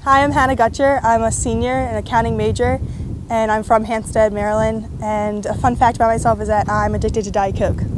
Hi, I'm Hannah Gutcher. I'm a senior, an accounting major, and I'm from Hampstead, Maryland. And a fun fact about myself is that I'm addicted to Diet Coke.